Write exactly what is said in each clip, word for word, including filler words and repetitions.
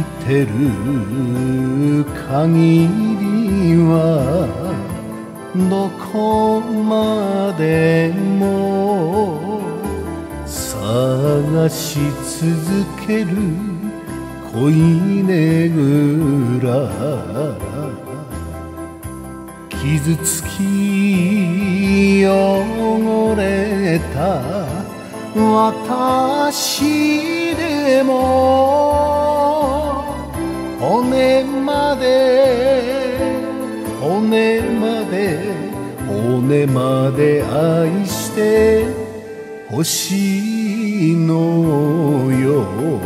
きてる限りはどこまでも探し続ける恋ねぐら傷つき汚れた私でも骨まで骨まで骨まで愛してほしいのよ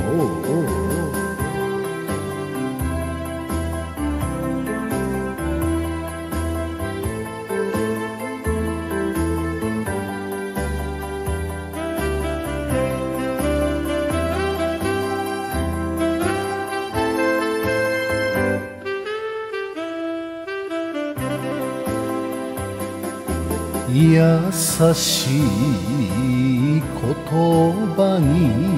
優しい言葉に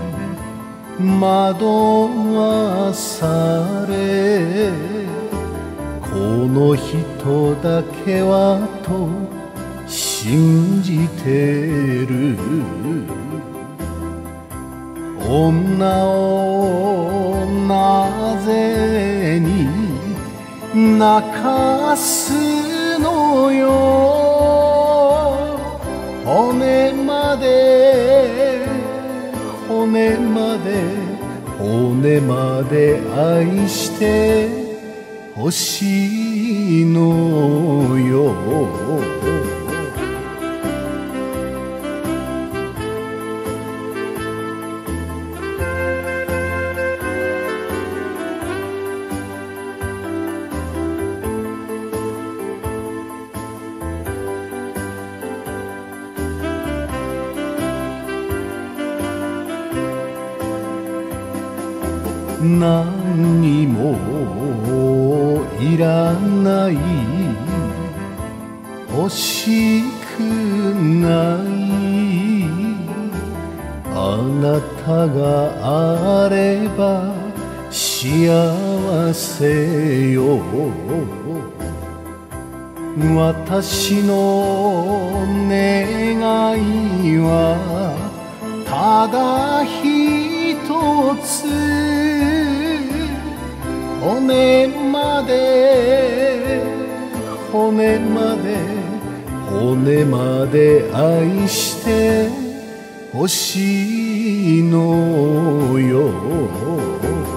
惑わされこの人だけはと信じてる女をなぜに泣かすのよ骨まで骨まで骨まで愛してほしいのよ何にもいらない欲しくないあなたがあれば幸せよ私の願いはただ一つ骨まで骨まで骨まで愛してほしいのよ